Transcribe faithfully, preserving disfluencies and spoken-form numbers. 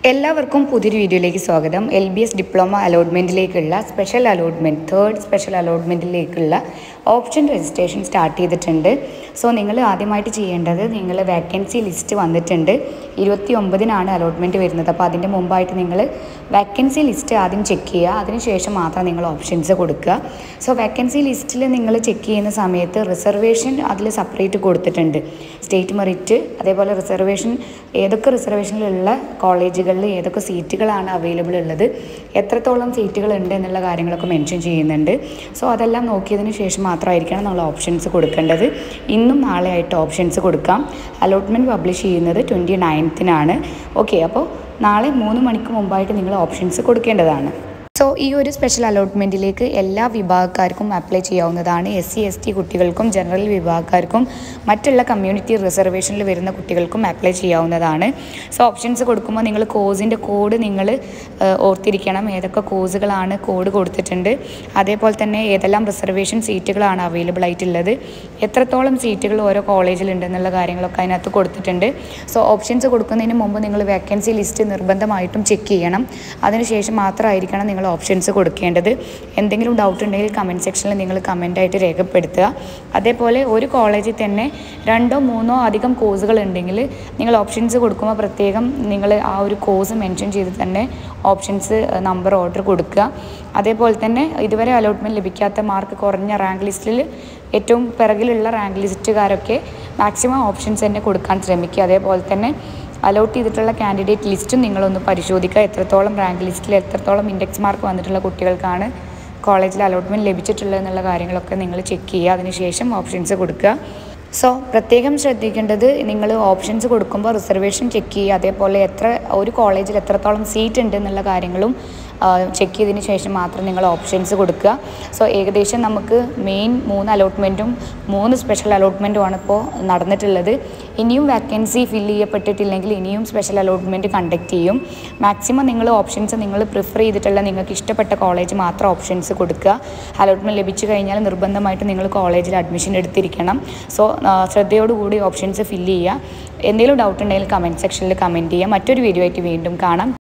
എല്ലാവർക്കും പുതിയൊരു വീഡിയോയിലേക്ക് സ്വാഗതം. എൽ ബി എസ് ഡിപ്ലോമ അലോട്ട്മെൻറ്റിലേക്കുള്ള സ്പെഷ്യൽ അലോട്ട്മെൻറ്റ് തേർഡ് സ്പെഷ്യൽ അലോട്ട്മെൻറ്റിലേക്കുള്ള ഓപ്ഷൻ രജിസ്ട്രേഷൻ സ്റ്റാർട്ട് ചെയ്തിട്ടുണ്ട്. സോ നിങ്ങൾ ആദ്യമായിട്ട് ചെയ്യേണ്ടത്, നിങ്ങൾ വാക്കൻസി ലിസ്റ്റ് വന്നിട്ടുണ്ട്. ഇരുപത്തി ഒമ്പതിനാണ് അലോട്ട്മെൻറ്റ് വരുന്നത്. അപ്പോൾ അതിൻ്റെ മുമ്പായിട്ട് നിങ്ങൾ വാക്കൻസി ലിസ്റ്റ് ആദ്യം ചെക്ക് ചെയ്യുക. അതിനുശേഷം മാത്രം നിങ്ങൾ ഓപ്ഷൻസ് കൊടുക്കുക. സോ വാക്കൻസി ലിസ്റ്റിൽ നിങ്ങൾ ചെക്ക് ചെയ്യുന്ന സമയത്ത് റിസർവേഷൻ അതിൽ സെപ്പറേറ്റ് കൊടുത്തിട്ടുണ്ട്. സ്റ്റേറ്റ് മെറിറ്റ്, അതേപോലെ റിസർവേഷൻ, ഏതൊക്കെ റിസർവേഷനിലുള്ള കോളേജുകൾ ഏതൊക്കെ സീറ്റുകളാണ് അവൈലബിൾ ഉള്ളത്, എത്രത്തോളം സീറ്റുകൾ ഉണ്ട് എന്നുള്ള കാര്യങ്ങളൊക്കെ മെൻഷൻ ചെയ്യുന്നുണ്ട്. സോ അതെല്ലാം നോക്കിയതിന് ശേഷം മാത്രമായിരിക്കണം നമ്മൾ ഓപ്ഷൻസ് കൊടുക്കേണ്ടത്. ഇന്നും നാളെ ആയിട്ട് ഓപ്ഷൻസ് കൊടുക്കാം. അലോട്ട്മെൻറ്റ് പബ്ലിഷ് ചെയ്യുന്നത് ട്വൻറ്റി നയൻത്തിനാണ്. ഓക്കെ, അപ്പോൾ നാളെ മൂന്ന് മണിക്ക് മുമ്പായിട്ട് നിങ്ങൾ ഓപ്ഷൻസ് കൊടുക്കേണ്ടതാണ്. സോ ഈ ഒരു സ്പെഷ്യൽ അലോട്ട്മെൻറ്റിലേക്ക് എല്ലാ വിഭാഗക്കാർക്കും അപ്ലൈ ചെയ്യാവുന്നതാണ്. എസ് സി എസ് ടി കുട്ടികൾക്കും ജനറൽ വിഭാഗക്കാർക്കും മറ്റുള്ള കമ്മ്യൂണിറ്റി റിസർവേഷനിൽ വരുന്ന കുട്ടികൾക്കും അപ്ലൈ ചെയ്യാവുന്നതാണ്. സോ ഓപ്ഷൻസ് കൊടുക്കുമ്പോൾ നിങ്ങൾ കോഴ്സിൻ്റെ കോഡ് നിങ്ങൾ ഓർത്തിരിക്കണം. ഏതൊക്കെ കോഴ്സുകളാണ് കോഡ് കൊടുത്തിട്ടുണ്ട്, അതേപോലെ തന്നെ ഏതെല്ലാം റിസർവേഷൻ സീറ്റുകളാണ് അവൈലബിൾ ആയിട്ടുള്ളത്, എത്രത്തോളം സീറ്റുകൾ ഓരോ കോളേജിലുണ്ടെന്നുള്ള കാര്യങ്ങളൊക്കെ അതിനകത്ത് കൊടുത്തിട്ടുണ്ട്. സോ ഓപ്ഷൻസ് കൊടുക്കുന്നതിന് മുമ്പ് നിങ്ങൾ വേക്കൻസി ലിസ്റ്റ് നിർബന്ധമായിട്ടും ചെക്ക് ചെയ്യണം. അതിനുശേഷം മാത്രമായിരിക്കണം നിങ്ങൾ ഓപ്ഷൻസ് കൊടുക്കേണ്ടത്. എന്തെങ്കിലും ഡൗട്ട് ഉണ്ടെങ്കിൽ കമൻറ്റ് സെക്ഷനിൽ നിങ്ങൾ കമൻറ്റായിട്ട് രേഖപ്പെടുത്തുക. അതേപോലെ ഒരു കോളേജിൽ തന്നെ രണ്ടോ മൂന്നോ അധികം കോഴ്സുകൾ ഉണ്ടെങ്കിൽ നിങ്ങൾ ഓപ്ഷൻസ് കൊടുക്കുമ്പോൾ പ്രത്യേകം നിങ്ങൾ ആ ഒരു കോഴ്സ് മെൻഷൻ ചെയ്ത് തന്നെ ഓപ്ഷൻസ് നമ്പർ ഓർഡർ കൊടുക്കുക. അതേപോലെ തന്നെ ഇതുവരെ അലോട്ട്മെൻറ്റ് ലഭിക്കാത്ത മാർക്ക് കുറഞ്ഞ റാങ്ക് ലിസ്റ്റിൽ ഏറ്റവും പിറകിലുള്ള റാങ്ക് ലിസ്റ്റുകാരൊക്കെ മാക്സിമം ഓപ്ഷൻസ് തന്നെ കൊടുക്കാൻ ശ്രമിക്കുക. അതേപോലെ തന്നെ അലോട്ട് ചെയ്തിട്ടുള്ള കാൻഡിഡേറ്റ് ലിസ്റ്റും നിങ്ങളൊന്ന് പരിശോധിക്കുക. എത്രത്തോളം റാങ്ക് ലിസ്റ്റിൽ എത്രത്തോളം ഇൻഡെക്സ് മാർക്ക് വന്നിട്ടുള്ള കുട്ടികൾക്കാണ് കോളേജിൽ അലോട്ട്മെൻറ്റ് ലഭിച്ചിട്ടുള്ളത് എന്നുള്ള കാര്യങ്ങളൊക്കെ നിങ്ങൾ ചെക്ക് ചെയ്യുക. അതിനുശേഷം ഓപ്ഷൻസ് കൊടുക്കുക. സോ പ്രത്യേകം ശ്രദ്ധിക്കേണ്ടത്, നിങ്ങൾ ഓപ്ഷൻസ് കൊടുക്കുമ്പോൾ റിസർവേഷൻ ചെക്ക് ചെയ്യുക. അതേപോലെ എത്ര ഒരു കോളേജിൽ എത്രത്തോളം സീറ്റ് ഉണ്ട് എന്നുള്ള കാര്യങ്ങളും ചെക്ക് ചെയ്തതിന് ശേഷം മാത്രം നിങ്ങൾ ഓപ്ഷൻസ് കൊടുക്കുക. സോ ഏകദേശം നമുക്ക് മെയിൻ മൂന്ന് അലോട്ട്മെൻറ്റും മൂന്ന് സ്പെഷ്യൽ അലോട്ട്മെൻറ്റുമാണ് ഇപ്പോൾ നടന്നിട്ടുള്ളത്. ഇനിയും വാക്കൻസി ഫില്ല് ചെയ്യപ്പെട്ടിട്ടില്ലെങ്കിൽ ഇനിയും സ്പെഷ്യൽ അലോട്ട്മെൻറ്റ് കണ്ടക്ട് ചെയ്യും. മാക്സിമം നിങ്ങൾ ഓപ്ഷൻസ് നിങ്ങൾ പ്രിഫർ ചെയ്തിട്ടുള്ള നിങ്ങൾക്ക് ഇഷ്ടപ്പെട്ട കോളേജ് മാത്രം ഓപ്ഷൻസ് കൊടുക്കുക. അലോട്ട്മെൻറ്റ് ലഭിച്ചു കഴിഞ്ഞാൽ നിർബന്ധമായിട്ട് നിങ്ങൾ കോളേജിൽ അഡ്മിഷൻ എടുത്തിരിക്കണം. സോ ശ്രദ്ധയോടുകൂടി ഓപ്ഷൻസ് ഫില്ല് ചെയ്യുക. എന്തെങ്കിലും ഡൗട്ട് ഉണ്ടെങ്കിൽ കമൻറ്റ് സെക്ഷനിൽ കമൻറ്റ് ചെയ്യുക. മറ്റൊരു വീഡിയോ ആയിട്ട് വീണ്ടും കാണാം.